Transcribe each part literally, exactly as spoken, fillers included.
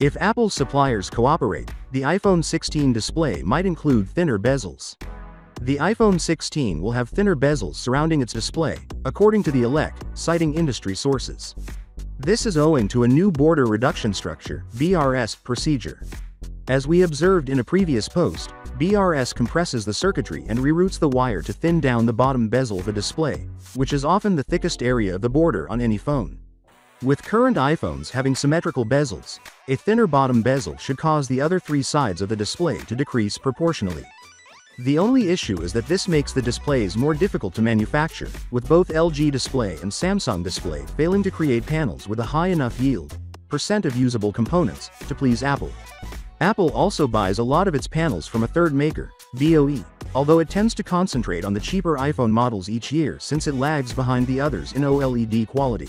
If Apple's suppliers cooperate, the iPhone sixteen display might include thinner bezels. The iPhone sixteen will have thinner bezels surrounding its display, according to the Elect, citing industry sources. This is owing to a new border reduction structure, B R S, procedure. As we observed in a previous post, B R S compresses the circuitry and reroutes the wire to thin down the bottom bezel of a display, which is often the thickest area of the border on any phone. With current iPhones having symmetrical bezels, a thinner bottom bezel should cause the other three sides of the display to decrease proportionally. The only issue is that this makes the displays more difficult to manufacture, with both L G Display and Samsung Display failing to create panels with a high enough yield, percent of usable components, to please Apple. Apple also buys a lot of its panels from a third maker, B O E, although it tends to concentrate on the cheaper iPhone models each year since it lags behind the others in OLED quality.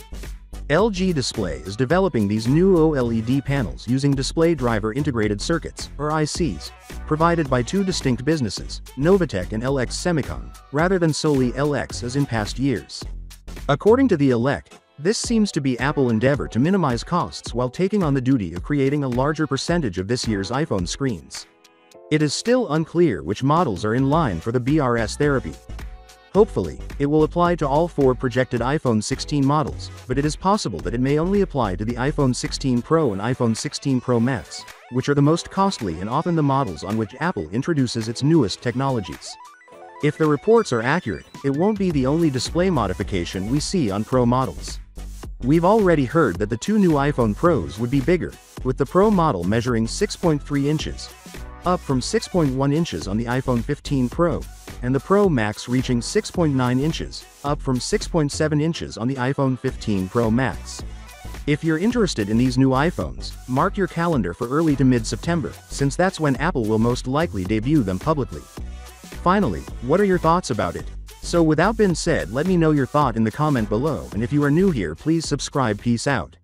L G Display is developing these new OLED panels using display driver integrated circuits, or I Cs, provided by two distinct businesses, Novatek and L X Semicon, rather than solely L X as in past years. According to the Elect, this seems to be Apple's endeavor to minimize costs while taking on the duty of creating a larger percentage of this year's iPhone screens. It is still unclear which models are in line for the B R S therapy. Hopefully, it will apply to all four projected iPhone sixteen models, but it is possible that it may only apply to the iPhone sixteen Pro and iPhone sixteen Pro Max, which are the most costly and often the models on which Apple introduces its newest technologies. If the reports are accurate, it won't be the only display modification we see on Pro models. We've already heard that the two new iPhone Pros would be bigger, with the Pro model measuring six point three inches, up from six point one inches on the iPhone fifteen Pro, and the Pro Max reaching six point nine inches, up from six point seven inches on the iPhone fifteen Pro Max. If you're interested in these new iPhones, mark your calendar for early to mid-September, since that's when Apple will most likely debut them publicly. Finally, what are your thoughts about it? So without being said, let me know your thought in the comment below, and if you are new here, please subscribe. Peace out.